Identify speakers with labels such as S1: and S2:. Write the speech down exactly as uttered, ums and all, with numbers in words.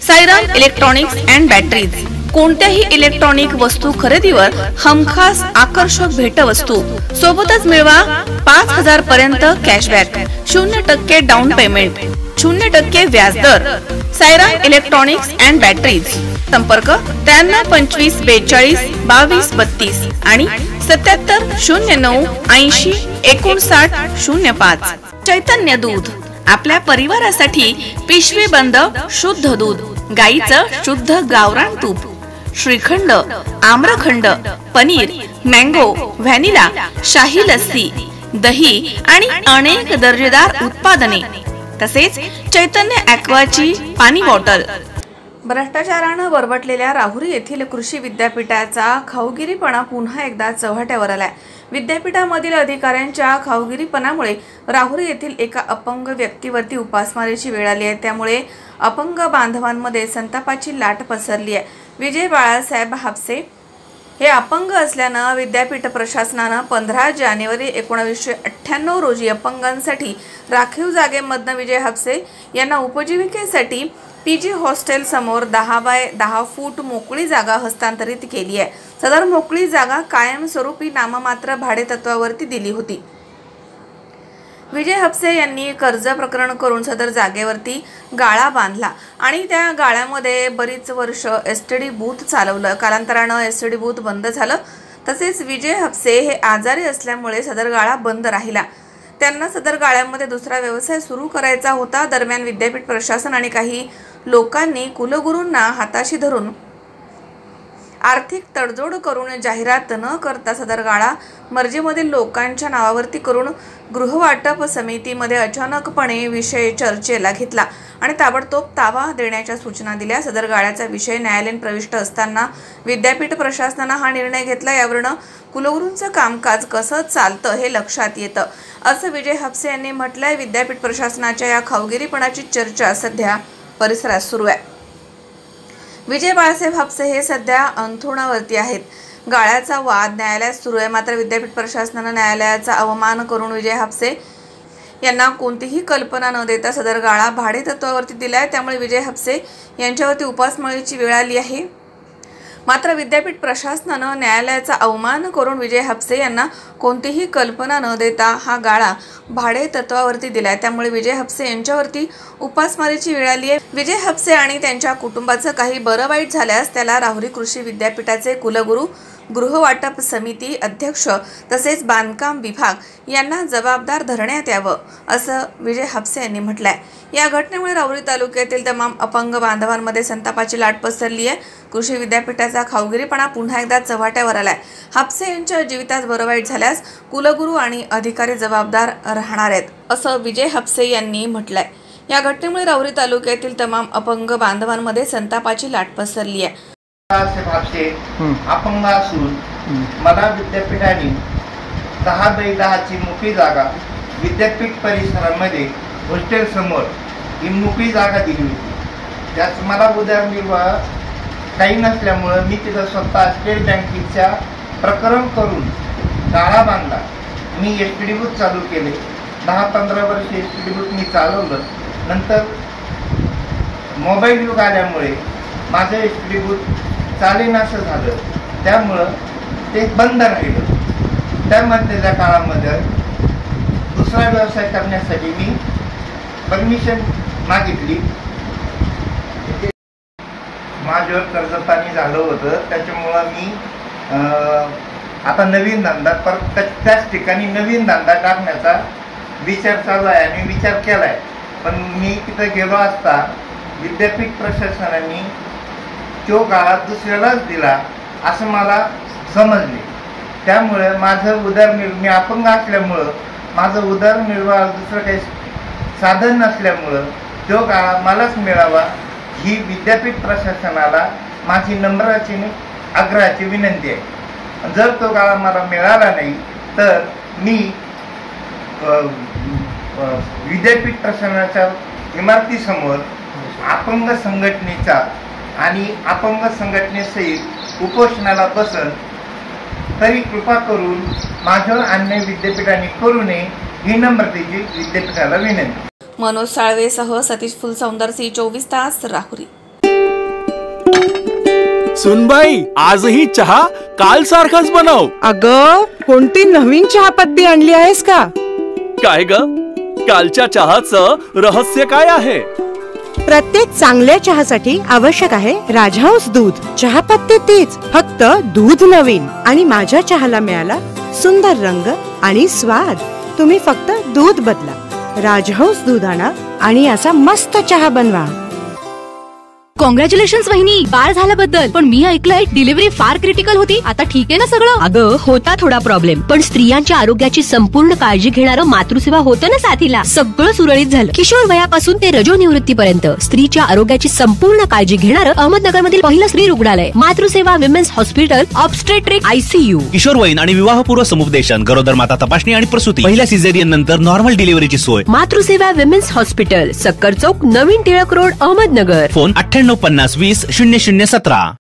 S1: Sairam electronics and batteries कोणत्याही electronic वस्तू खरेदीवर हमखास आकर्षक भेटवस्तू सोबतच मिळवा पाच हजार पर्यंत कॅशबॅक, शून्य टक्के डाऊन पेमेंट, शून्य टक्के व्याजदर। साईराम इलेक्ट्रॉनिक्स अँड बॅटरीज, संपर्क त्र्याण्णव पंचवीस बेचाळीस बावीस बत्तीस आणि सत्याहत्तर शून्य नऊ ऐंशी एकोणसाठ शून्य पाच। चैतन्य दूध, आपल्या परिवारासाठी पिशवी बंद शुद्ध दूध, गाईचं शुद्ध गावरान तूप, श्रीखंड, आम्रखंड, पनीर, मँगो, व्हॅनिला, शाही लस्सी, दही आणि अनेक दर्जेदार उत्पादने, तसेच चैतन्य ॲक्वाची पाणी बॉटल। भ्रष्टाचारानं बरबटलेल्या राहुरी येथील कृषी विद्यापीठाचा खाऊगिरीपणा पुन्हा एकदा चव्हाट्यावर आलाय। विद्यापीठामधील अधिकाऱ्यांच्या खाऊगिरीपणामुळे राहुरी येथील एका अपंग व्यक्तीवरती उपासमारीची वेळ आली आहे। त्यामुळे अपंग बांधवांमध्ये संतापाची लाट पसरली आहे। विजय बाळासाहेब हापसे हे अपंग असल्यानं विद्यापीठ प्रशासनानं पंधरा जानेवारी एकोणीसशे अठ्ठ्याण्णव रोजी अपंगांसाठी राखीव जागेमधनं विजय हापसे यांना उपजीविकेसाठी पीजी हॉस्टेल समोर दहा बाय दहा फूट मोकळी जागा हस्तांतरित केली आहे। सदर मोकळी जागा कायमस्वरूपी नाममात्र भाडे तत्वावरती दिली होती। विजय हापसे यांनी कर्ज प्रकरण करून सदर जागेवरती गाळा बांधला आणि त्या गाळ्यामध्ये बरीच वर्ष एसटीडी बूथ चालवलं। कालांतरानं एसटीडी बूथ बंद झालं। तसेच विजय हापसे हे आजारी असल्यामुळे सदर गाळा बंद राहिला। त्यांना सदर गाळ्यामध्ये दुसरा व्यवसाय सुरू करायचा होता। दरम्यान विद्यापीठ प्रशासन आणि काही लोकांनी कुलगुरूंना हाताशी धरून आर्थिक तडजोड करून जाहिरात न करता सदर गाळा मर्जीमधील लोकांच्या नावावरती करून गृहवाटप समितीमध्ये अचानकपणे विषय चर्चेला घेतला आणि ताबडतोब ताबा देण्याच्या सूचना दिल्या। सदर गाळ्याचा विषय न्यायालयीन प्रविष्ट असताना विद्यापीठ प्रशासनानं हा निर्णय घेतला। यावरून कुलगुरूंचं कामकाज कसं चालतं हे लक्षात येतं, असं विजय हापसे यांनी म्हटलंय। विद्यापीठ प्रशासनाच्या या खाऊगिरीपणाची चर्चा सध्या परिसरात सुरू आहे। विजय बाळासाहेब हापसे हे सध्या अंथरुणावरती आहेत। गाळ्याचा वाद न्यायालयात सुरू आहे। मात्र विद्यापीठ प्रशासनानं न्यायालयाचा अवमान करून विजय हापसे यांना कोणतीही कल्पना न देता सदर गाळा भाडे तत्वावरती दिलाय। त्यामुळे विजय हापसे यांच्यावरती उपासमारीची वेळ आली आहे। मात्र विद्यापीठ प्रशासनानं न्यायालयाचा अवमान करून विजय हापसे यांना कोणतीही कल्पना न देता हा गाळा भाडे तत्वावरती दिलाय। त्यामुळे विजय हापसे यांच्यावरती उपासमारीची वेळ आली आहे। विजय हापसे आणि त्यांच्या कुटुंबाचं काही बरं वाईट झाल्यास त्याला राहुरी कृषी विद्यापीठाचे कुलगुरू, गृहवाटप समिती अध्यक्ष तसेच बांधकाम विभाग यांना जबाबदार धरण्यात यावं, असं विजय हापसे यांनी म्हटलंय। या घटनेमुळे राहुरी तालुक्यातील तमाम अपंग बांधवांमध्ये संतापाची लाट पसरली आहे। कृषी विद्यापीठाचा खाऊगिरीपणा पुन्हा एकदा चव्हाट्यावर आलाय। हापसे यांच्या जीवितात बरं वाईट झाल्यास कुलगुरू आणि अधिकारी जबाबदार राहणार आहेत, असं विजय हापसे यांनी म्हटलंय। या घटनेमुळे राहुरी तालुक्यातील तमाम अपंग बांधवांमध्ये संतापाची लाट पसरली आहे।
S2: हापसे अपंग असून मला विद्यापीठाने दहा बाय दहाची मोकळी जागा विद्यापीठ परिसरामध्ये हॉस्टेल समोर ही मोकळी जागा दिली होती। त्याच मला उदरनिर्वाह काही नसल्यामुळं मी तिथं स्वतः स्टेट बँकेच्या प्रकरण करून गाळा बांधला। मी एस टी डी बूथ चालू केले। दहा पंधरा वर्ष एस टी डी बूथ मी चालवलं। नंतर मोबाईल युग आल्यामुळे माझं एस टी डी बूथ चालेनासं झालं। त्यामुळं ते बंद राहिलं। त्यामधल्या काळामध्ये दुसरा व्यवसाय करण्यासाठी मी परमिशन मागितली। माझ्यावर कर्जपाणी झालं होतं। त्याच्यामुळं मी आता नवीन धंदा परत त्याच ठिकाणी नवीन धंदा टाकण्याचा विचार चालू आहे आणि विचार केला आहे। पण मी तिथं गेलो असता विद्यापीठ प्रशासनाने तो गाळा दुसऱ्यालाच दिला असं मला समजले। त्यामुळे माझं उदरनिर्वाह, मी अपंग असल्यामुळं माझं उदरनिर्वाह दुसरं काही साधन नसल्यामुळं तो गाळा मलाच मिळावा ही विद्यापीठ प्रशासनाला माझी नम्राची आग्रहाची विनंती आहे। जर तो गाळा मला मिळाला नाही तर मी विद्यापीठ प्रशासनाच्या इमारतीसमोर अपंग संघटनेचा आणि अपंग संघटनेसहित उपोषणाला बसन। तरी कृपा करून माझ्यावर अन्याय विद्यापीठाने करू नये ही नम्रतेची विद्यापीठाला विनंती।
S1: मनोज साळवेसह सतीश फुलसौंदर, सी चोवीस तास, राहुरी।
S3: सुनबाई आजही चहा काल सारखाच बनव.
S4: अग कोणती नवीन चहापत्ती आणली आहेस का?
S3: काय ग, कालच्या चहाचं रहस्य काय आहे?
S4: प्रत्येक चांगल्या चहासाठी आवश्यक आहे राजहंस दूध. चहापत्ती तीच, फक्त दूध नवीन. आणि माझ्या चहाला मिळाला सुंदर रंग आणि स्वाद. तुम्ही फक्त दूध बदला, राजहंस दूध आणा आणि असा मस्त चहा बनवा.
S5: कॉंग्रॅच्युलेशन वहिनी, बाळ झाल्याबद्दल. पण मी ऐकलंय डिलिव्हरी फार क्रिटिकल होती. आता ठीक आहे ना सगळं?
S6: अगं होता थोडा प्रॉब्लेम, पण स्त्रियांच्या आरोग्याची संपूर्ण काळजी घेणारं मातृसेवा होतं ना साथीला. सगळं सुरळीत झालं. किशोर वयापासून ते रजोनिवृत्तीपर्यंत स्त्रीच्या आरोग्याची संपूर्ण काळजी घेणारं अहमदनगर मधील पहिलं स्त्री रुग्णालय Matruseva women's hospital obstetric ICU.
S7: किशोरवयीन आणि विवाहपूर्व समुपदेशन, गरोदर माता तपासणी आणि प्रसूती, पहिल्या सिझेरियन नंतर नॉर्मल डिलिव्हरीची सोय.
S6: मातृसेवा विमेन्स हॉस्पिटल, सक्कर चौक, नवीन टिळक रोड, अहमदनगर.
S7: फोन अठ्ठ्याण्णव पन्नास वीस शून्य शून्य सतरा.